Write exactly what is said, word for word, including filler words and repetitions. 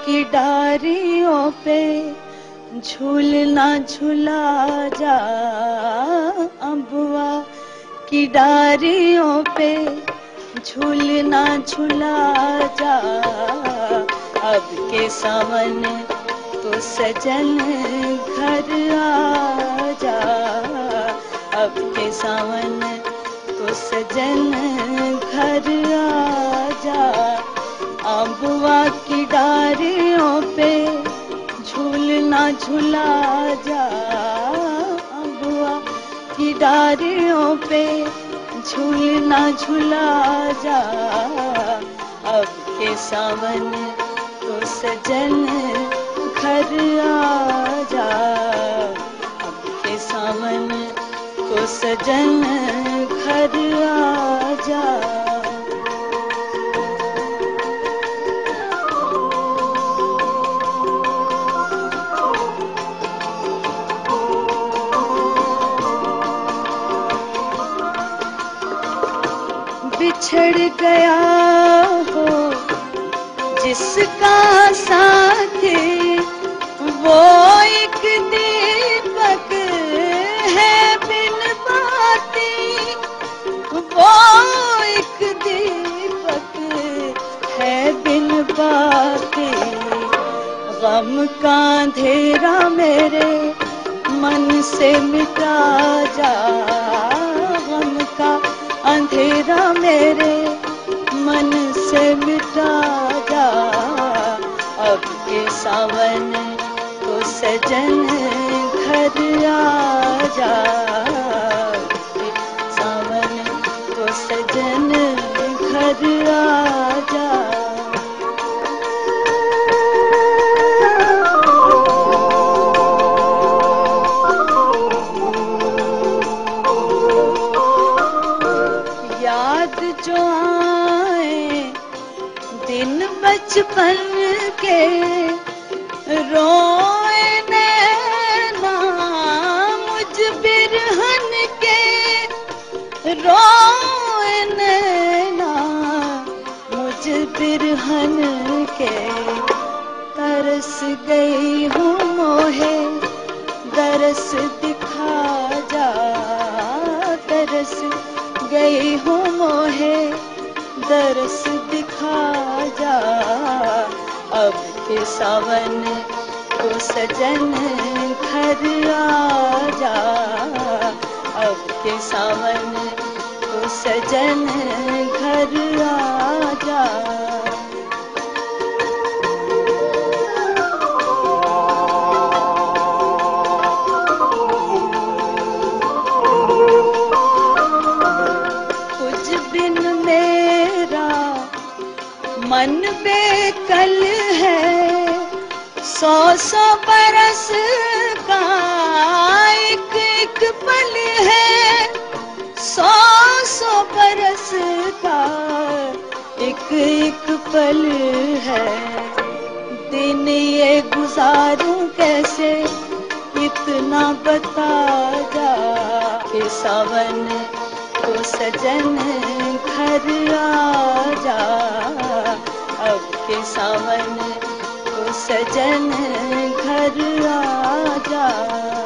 की डारियों पे झूलना झूला जा, अम्बुआ की डारियों पे झूलना झूला जा। अब के सावन तो सजन घर आ जा, अब के सावन तो सजन घर आ जा। अम्बुआ की डारियों पे झूलना झूला जा, अम्बुआ की डारियों पे झूलना झूला जा। अब के सावन तो सजन घर आ जा, अब के सावन तो सजन घर आ जा। बिछड़ गया हो जिसका साथी, वो एक दीपक है बिन बाती, वो एक दीपक है बिन बाती। गम का अंधेरा मेरे मन से मिटा जा, गम का अंधेरा मेरे मन से मिटा जा। अब के सावन तो सजन घर आ जा, सावन तो सजन घर आ जा। याद जो आए दिन बचपन के, रोए नैना मुझ बिरहन के, रोए नैना मुझ बिरहन के। तरस गई हूँ मोहे दरस दिखा जा, तरस गई हूँ मोहे दरस दिखा जा। अब के सावन तो सजन घर आ जा, अब के सावन तो सजन घर आ जा। मन बेकल है सौ सौ बरस का एक एक पल है, सौ सौ बरस का एक एक पल है। दिन ये गुजारूं कैसे इतना बता जा, के सावन तो सजन घर आ जा, अब के सावन तो सजन घर आ जा।